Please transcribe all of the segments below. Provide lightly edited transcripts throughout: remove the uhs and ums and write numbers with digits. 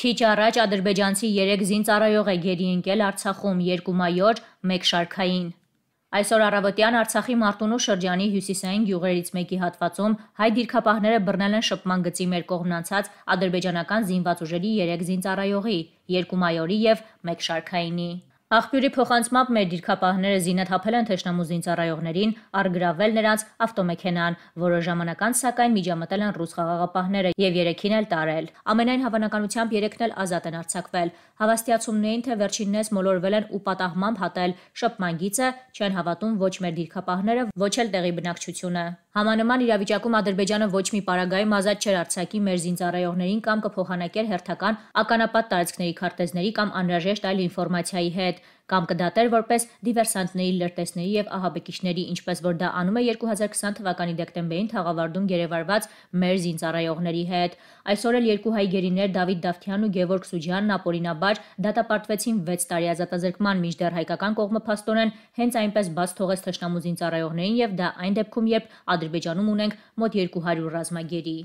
Քիչ առաջ ադրբեջանցի 3 զինծառայող է գերի ընկել Արցախում, 2 մայոր, 1 շարքային։ Այսօր առավոտյան Արցախի Մարտունու շրջանի հյուսիսային գյուղերից մեկի հատվածում հայ դիրքապահները բռնել են շփման գծի մեր կողմն անցած ադրբեջանական զինված ուժերի 3 զինծառայողի, 2 մայորի և 1 շարքայինի։ Աղբյուրի փոխանցմամբ մեր դիրքապահները զինը թափել են թշնամու զինծառայողներին, առգրավել նրանց ավտոմեքենան, որոշ ժամանակ անց սակայն միջամտել են ռուս խաղաղապահները և 3-ին էլ տարել։ Ամենայն հավանականությամբ 3-ն էլ ազատ են արձակվել։ Հավաստիացումն էին, թե վերջիններս մոլորվել են ու պատահմամբ հատել շփման գիծը, չեն հավատում ոչ մեր դիրքապահները, ոչ էլ տեղի բնակչությունը։ Համանման իրավիճակում Ադրբեջանը ոչ մի պարագայում ազատ չէր արձակի մեր զինծառայողներին կամ կփոխանակեր հերթական ականապատ տարածքների քարտեզների կամ անհրաժեշտ այլ ինֆորմացիայի հետ, կամ կդատեր որպես դիվերսանտների, լրտեսների և ահաբեկիչների, ինչպես որ դա անում է 2020 թվականի դեկտեմբերին Թաղավարտում գերեվարված մեր զինծառայողների հետ։ Այսօր էլ 2 հայ գերիներ Դավիթ Դավթյանն ու Գևորգ Սուջյանն ապօրինաբար դատապարտվեցին 6 տարի ազատազրկման, մինչդեռ հայկական կողմը փաստորեն հենց այնպես բաց թողեց թշնամու զինծառայողներին, և դա այն դեպքում, երբ Ադրբեջանում ունենք մոտ 200 ռազմագերի։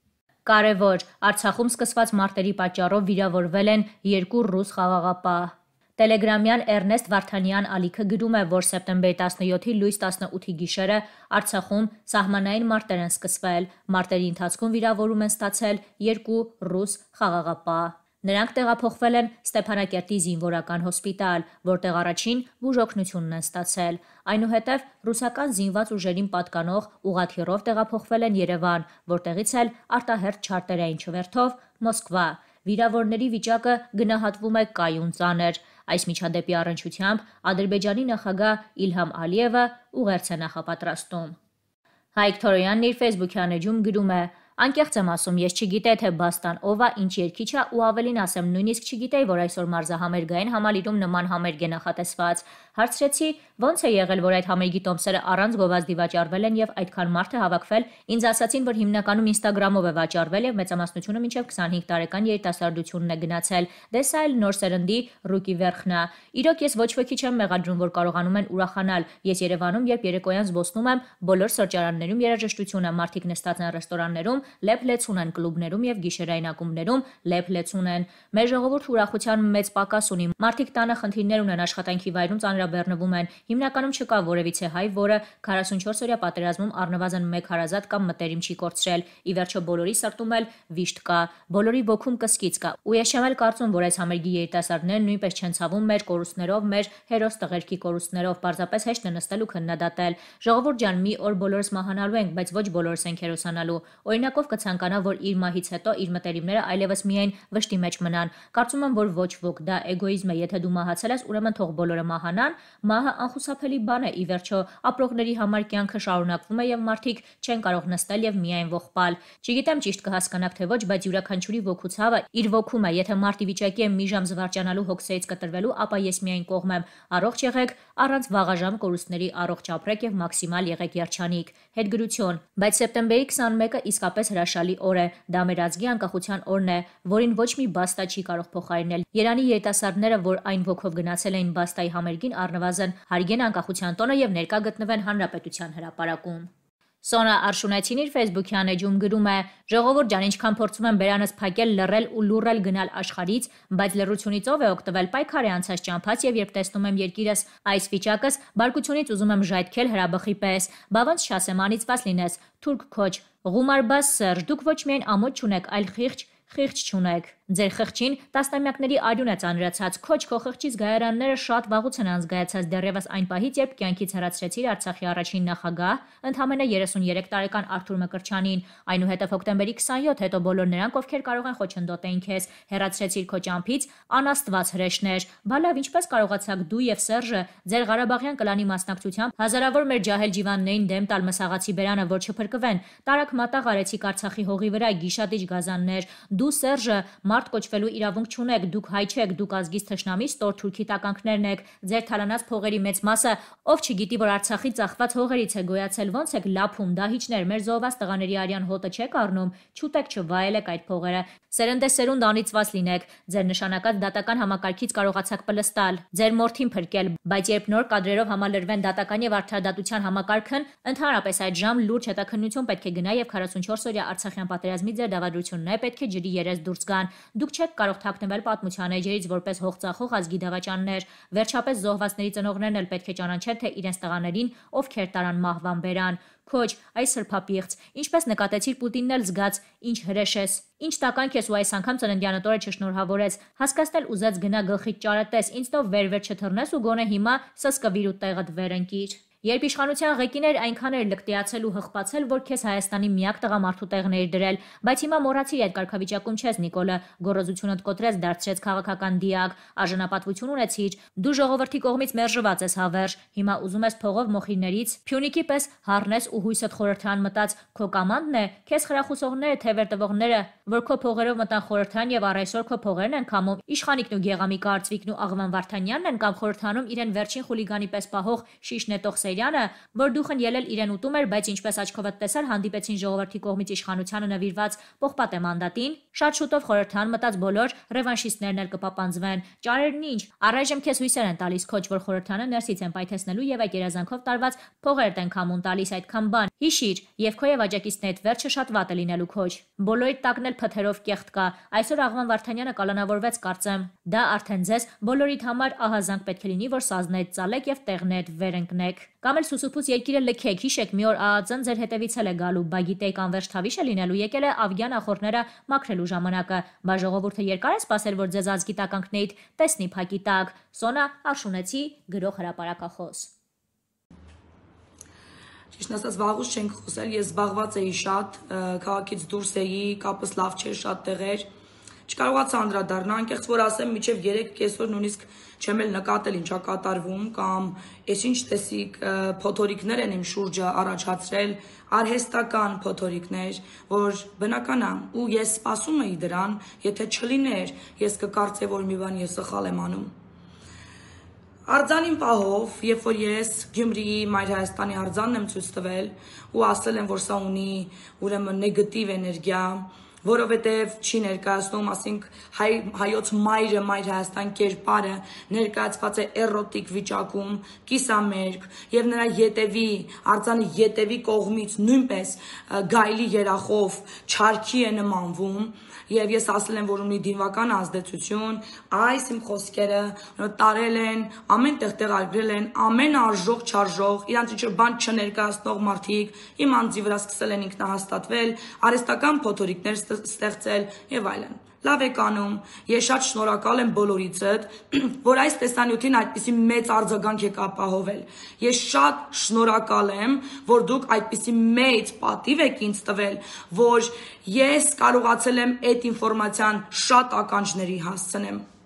Կարևոր, Արցախում սկսված մարտերի պատճառով վիրավորվել են 2 ռուս խաղաղապահ։ Տելեգրամյան Էրնեստ Վարդանյան ալիքը գրում է, որ սեպտեմբերի 17-ի լույս 18-ի գիշերը Արցախում սահմանային մարտեր են սկսվել։ Մարտերի ընթացքում վիրավորում են ստացել 2 ռուս խաղաղապահ։ Նրանք տեղափոխվել են Ստեփանակերտի զինվորական հոսպիտալ, որտեղ առաջին բուժօգնությունն են ստացել։ Այնուհետև ռուսական զինված ուժերին պատկանող ուղղաթիռով տեղափոխվել են Երևան, որտեղից էլ արտահերթ չարտերային չվերթով Մոսկվա։ Վիրավորների վիճակը գնահատվում է կայուն ծանր։ Այս միջադեպի առնչությամբ Ադրբեջանի նախագահ Իլհամ Ալիևը ուղերձ է նախապատրաստում։ Հայկ Թորոյանն իր ֆեյսբուքյան էջում գրում է. «Անկեղծ եմ ասում, ես չգիտեի, թե Բաստան ով է, ինչ երգիչ է ու ավելին ասեմ, նույնիսկ չգիտեի, որ այսօր մարզահամերգային համալիրում նման համերգ է նախատեսված։ Հարցրեցի, ո՞նց է եղել, որ այդ համերգի տոմսերը առանց գովազդի վաճառվել են և այդքան մարդ է հավաքվել։ Ինձ ասացին, որ հիմնականում Ինստագրամով է վաճառվել և մեծամասնությունը մինչև 25 տարեկան երիտասարդությունն է գնացել։ Դե սա էլ նոր սերնդի ռուկի վերխն է։ Իրոք ես ոչ ոքի չեմ մեղադրում, որ կարողանում են ուրախանալ։ Ես Երևանում, երբ երեկոյան զբոսնում եմ, բոլոր սրճարաններում երաժշտություն է, մարդիկ նստած են ռեստորաններում, լեփ-լեցուն են կլուբներում և գիշերային ակումբներում, լեփ-լեցուն են։ Մեր ժողովուրդը ուրախության մեծ պակաս ունի։ Մարդիկ տանը խնդիրներ ունեն, աշխատանքի վայրում ծանրաբեռնվում են։ Հիմնականում չկա որևիցե հայ, որը 44-օրյա պատերազմում առնվազն 1 հարազատ կամ մտերիմ չի կորցրել։ Ի վերջո բոլորի սրտում էլ վիշտ կա, բոլորի ոգում կսկիծ կա։ Ու ես չեմ էլ կարծում, որ այս համերգի երիտասարդներն նույնպես չեն ցավում մեր կորուստներով, մեր հերոս տղերքի կորուստներով, պարզապես հեշտ է նստել ու քննադատել։ Ժողովուրդ ջան, մի օր բոլորս մահանալու ենք, բայց ոչ բոլորս ենք հերոսանալու։ Օրինակով կցանկանա, որ իր մահից հետո իր մտերիմները այլևս միայն վշտի մեջ մնան։ Կարծում եմ, որ ոչ ոք, դա էգոիզմ է, եթե դու մահացել ես, ուրեմն թող բոլորը մահանան։ Մահը անխուսափելի բան է, ի վերջո ապրողների համար կյանքը շարունակվում է և մարդիկ չեն կարող նստել և միայն ողբալ։ Չգիտեմ ճիշտ կհասկանաք թե ոչ, բայց յուրաքանչյուրի ոգու ցավը իր ոգում է, եթե մարդ ի վիճակի է մի ժամ զվարճանալու հոգսերից կտրվելու, ապա ես միայն կողմ եմ։ Առողջ եղեք, առանց վաղաժամ կորուստների առողջ ապրեք և մաքսիմալ եղեք երջանիկ։ Հետգրություն։ Բայց սեպտեմբերի 21-ը իսկապես հրաշալի օր է։ Դա մեր ազգի անկախության օրն է, որին ոչ մի բաստա չի կարող փոխարինել։ Երանի երիտասարդները, որ այն ոգով գնացել էին բաստայի համերգին, առնվազն հարգեն անկախության տոնը և ներկա գտնվեն Հանրապետության հրապարակում։ Սոնա Արշունեցին իր ֆեյսբուքյան էջում գրում է. «Ժողովուրդ ջան, ինչքան փորձում եմ բերանս փակել, լռել ու լուռել գնալ աշխարհից, բայց լռությունից ով է օգտվել, պայքար է անցած ճամփաց և երբ տեսնում եմ երկիրս այս վիճակս, բարկությունից ուզում եմ ժայթքել հրաբխի պես։ Բա ոնց չասեմ, անիծված լինես, թուրք քոչ, Ղումարբազ Սերժ, դուք ոչ միայն ամոթ չունեք, այլ խիղճ չունեք։ Ձեր խղճին տասնամյակների արյուն է ծանրացած, քոչ քո խղճի զգայարանները շատ վաղուց են անզգայացած, դեռևս այն պահից, երբ կյանքից հեռացրեցիր Արցախի առաջին նախագահ, ընդամենը 33 տարեկան Արթուր Մկրտչյանին, այնուհետև հոկտեմբերի 27, հետո բոլոր նրանք, ովքեր կարող են խոչընդոտեին քեզ, հեռացրեցիր քո ճամփից, անաստված հրեշներ։ Բա լավ, ինչպես կարողացաք դու և Սերժը ձեր Ղարաբաղյան կլանի մասնակցությամբ հազարավոր մեր ջահել ջիվաններին դեմ տալ մսաղացի բերանը, որ չփրկվեն։ Տարակ մատաղ արեցիք Արցախի հողի վրա, գիշատիչ գազաններ։ Դու Սերժը մարդ կոչվելու իրավունք չունեք, դուք հայ չեք, դուք ազգից թշնամի ստոր թուրքի տականքներն եք, ձեր թալանած փողերի մեծ մասը, ով չգիտի, որ Արցախի ծախված հողերից է գոյացել, ոնց եք լափում, դահիճներ, մեր զոհված տղաների արյան հոտը չեք առնում, չուտեք չվայելեք այդ փողերը։ Սերնդեսերունդ անիծված լինեք, ձեր նշանակած դատական համակարգից կարողացաք պլստալ, ձեր մորթին փրկել, բայց երբ նոր կադրերով համալրվեն դատական և արդարադատության համակարգն, ընդհանրապես այդ ժամ լուրջ հետաքննություն պետք է գնա և 44-օրյա Արցախյան պատերազմի ձեր դավադրությունները պետք է ջրի երես դուրս գան։ Դուք չեք կարող թաքնվել պատմության էջերից որպես հողծախող ազգի դավաճաններ։ Վերջապես զոհվածների ծնողներն էլ պետք է ճանաչեն, թե իրենց տղաներին ովքեր տարան մահվան բերան։ Քոչ, այս սրբապիղծ, ինչպես նկատեցիր Պուտինն էլ զգաց, ինչ հրեշ ես։ Ինչ տականք ես ու այս անգամ ծննդյանդ օրը չշնորհավորեց։ Հասկացնել ուզած գնա գլխիդ ճարատես, ինձնով վեր չթռնես ու գոնե հիմա սսկվիր ու տեղդ վեր ընկիր։ Երբ իշխանության ղեկին էր, այնքան էր լկտիացել ու հղպացել, որ քեզ Հայաստանի միակ տղամարդու տեղն էր դրել, բայց հիմա մոռացիր այդ կարգավիճակում չես, Նիկոլը, գոռոզությունդ կոտրեց, դարձրեց քաղաքական դիակ, արժանապատվություն ունեցիր, դու ժողովրդի կողմից մերժված ես հավերժ, հիմա ուզում ես փողով մոխիրներից, Փյունիկի պես հառնես ու հույսդ խորհրդան մտած, քո կամանդն է, քեզ խրախուսողները, թևեր տվողները, որ քո փողերով մտան խորհրդան եւ առ այսօր քո փողերն են քամում, Իշխանիկն ու Գեղամիկը Արծվիկն ու Աղվան Վարդանյանն են կամ խորհրդանում իրեն վերջին խուլիգանի պես պահող շիշ նետող որ դուխն ելել իրեն ուտում էր, բայց ինչպես աչքովդ տեսար հանդիպեցին ժողովրդի կողմից իշխանությանը նվիրված պողպատե մանդատին, շատ շուտով խորհրդան մտած բոլոր ռևանշիստներն էլ կպապանձվեն։ Ճարերն ինչ, առայժմ քեզ հույսեր են տալիս քոչ, որ խորհրդանը ներսից են պայթեցնելու եւ այդ երազանքով տարված փողերդ են քամուն տալիս այդքան բան։ Հիշիր, եւ քո եւ աջակիցների հետ վերջը շատ վատ է լինելու քոչ։ Բոլորիդ տակն էլ փթերով կեղտ կա։ Այսօր Աղվան Վարդանյանը կալանավորվեց կարծեմ։ Դա արդեն ձեզ բոլորիդ համար ահազանգ պետք է լինի, որ սազնեդ ծալեք եւ տեղնեդ վեր ընկնեք։ Կամ էլ սուսուփուց երկիրը լքեք, հիշեք, մի օր ԱԱԾ-ն ձեր հետևից էլ է գալու, բա գիտեք անվերջ թավիշ է լինելու, եկել է Ավգյան ախորները մաքրելու ժամանակը, բա ժողովուրդը երկար է սպասել, որ ձեզ ազգի տականքներիդ տեսնի փակի տակ։ Սոնա Արշունեցի, գրող հրապարակախոս։ Ճիշտ ասած վաղուց չենք խոսել, ես զբաղված էի շատ, քաղաքից դուրս էի, կապս լավ չէր շատ տեղեր, չկարողացա անդրադառնալ, անկեղծ որ ասեմ, մինչև 3 օր նույնիսկ չեմ էլ նկատել ինչա կատարվում կամ ես ինչ տեսիկ փոթորիկներ են իմ շուրջը առաջացրել, արհեստական փոթորիկներ, որ բնական է ու ես սպասում էի դրան, եթե չլիներ, ես կկարծեի, որ մի բան ես սխալ եմ անում։ Արձանին պահով, երբ որ ես Գյումրիի Մայր Հայաստանի արձանն եմ ցույց տվել ու ասել եմ, որ սա ունի ուրեմն նեգատիվ էներգիա, որովհետև չի ներկայացնում, ասենք հայոց մայրը, Մայր Հայաստան կերպարը ներկայացված է էրոտիկ վիճակում, կիսամերկ եւ նրա ետևի, արձանի ետևի կողմից նույնպես գայլի երախով չարքի է նմանվում եւ ես ասել եմ, որ ունի դինվական ազդեցություն, այս իմ խոսքերը տարել են, ամեն տեղ տեղարկել են, ամեն արժող չարժող, իրանց ինչ բան չներկայացնող մարդիկ իմ անձի վրա սկսել են ինքնահաստատվել, արհեստական փոթորիկներ ստեղծել եւ այլն։ Լավ եք անում, ես շատ շնորհակալ եմ բոլորիցդ, որ այս տեսանյութին այդպիսի մեծ արձագանք եք ապահովել։ Ես շատ շնորհակալ եմ, որ դուք այդպիսի մեծ պատիվ եք ինձ տվել, որ ես կարողացել եմ այդ ինֆորմացիան շատ ականջների հասցնեմ։